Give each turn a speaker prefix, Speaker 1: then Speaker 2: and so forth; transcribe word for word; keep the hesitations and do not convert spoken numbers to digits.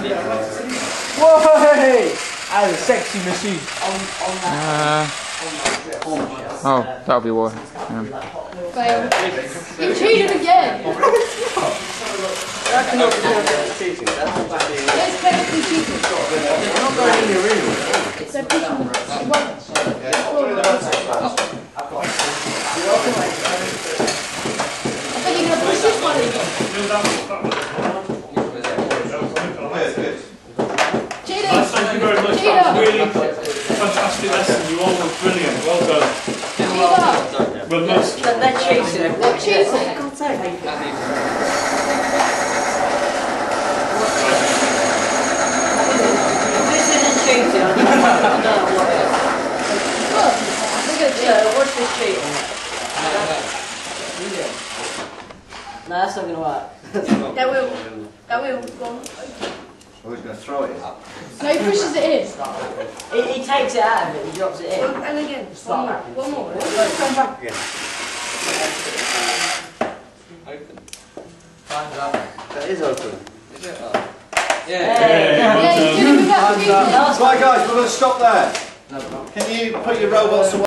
Speaker 1: Whoa! That is a sexy machine.
Speaker 2: Uh, oh, that'll be why. Yeah.
Speaker 3: Fail. You cheated again!
Speaker 1: That's not cheating.
Speaker 3: It's technically cheating.
Speaker 1: You're not going in your room.
Speaker 3: So pushing it won't. I bet you're going to push this one in. Cheater!
Speaker 4: Thank you very much. That was really fantastic lesson. You all were brilliant. Well done.
Speaker 3: Cheater!
Speaker 4: Well, most.
Speaker 5: They're cheating.
Speaker 3: They're cheating.
Speaker 5: This isn't cheating. I don't know what it is.
Speaker 3: Look, look at
Speaker 5: So,
Speaker 3: this.
Speaker 5: what's this cheating? No, that's not going to work.
Speaker 3: That will. That will. Go on.
Speaker 1: I was going to throw it up.
Speaker 3: No, he pushes it in.
Speaker 5: He, he takes it out of it, he drops it in.
Speaker 3: And again. One more. One more.
Speaker 1: Come back again.
Speaker 6: Open. Time's up.
Speaker 1: That is open.
Speaker 6: Is it? Oh. Yeah.
Speaker 3: Yeah, you did it without cheating.
Speaker 1: Right guys, we're going to stop there.
Speaker 6: No, but not.
Speaker 1: Can you put your robots away?